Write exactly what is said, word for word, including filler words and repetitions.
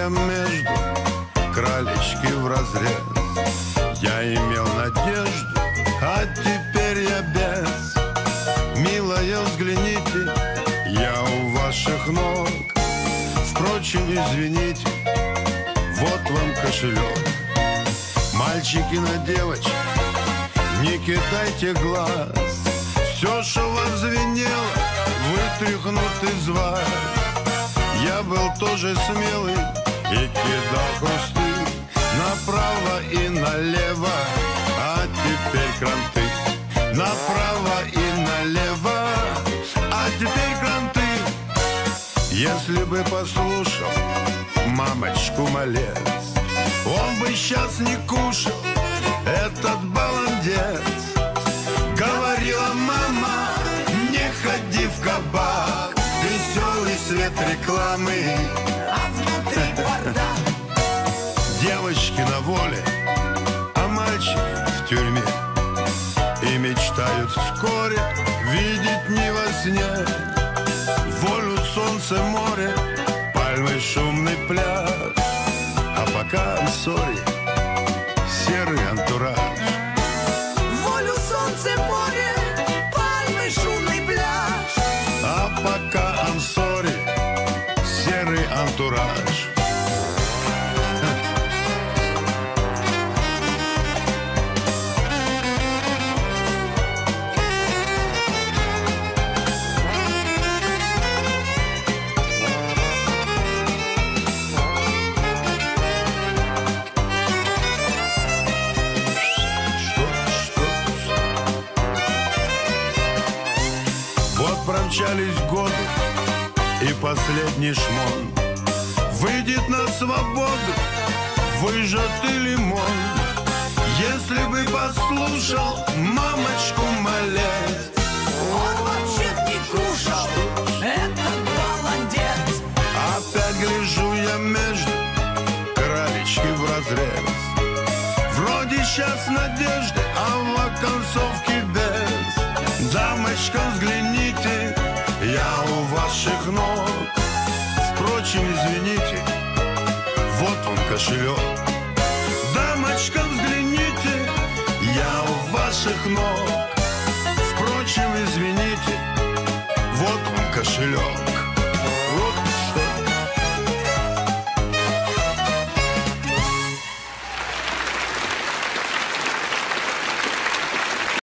я между кралечки вразрез. Я имел надежду, а теперь я без. Милая, взгляните, я у ваших ног. Впрочем, извините, вот вам кошелек. Мальчики на девочек, не кидайте глаз. Все, что вас звенело, вытряхнут из вас. Я был тоже смелый и кидал хрусты направо и налево, а теперь кранты. Направо и налево, а теперь кранты. Если бы послушал мамочку малец, он бы сейчас не кушал этот баландец. Говорила мама, не ходи в кабак, веселый свет рекламы, а внутри бардак. Девочки на воле, а мальчики в тюрьме, и мечтают вскоре видеть не во сне волю, солнце, море, пальмы, шумный пляж. А пока, I'm sorry, серый антураж. Волю, солнце, море, пальмы, шумный пляж. А пока, I'm sorry, серый антураж. Промчались годы, и последний шмон выйдет на свободу, выжатый лимон. Если бы послушал мамочку малец, он вообще не кушал этот баландец. Опять гляжу я между кралечки вразрез. Вроде сейчас надежды, а в оконцовке без. Дамочка, взгляните, я у ваших ног. Впрочем, извините, вот он кошелек. Дамочка, взгляните, я у ваших ног. Впрочем, извините, вот он кошелек.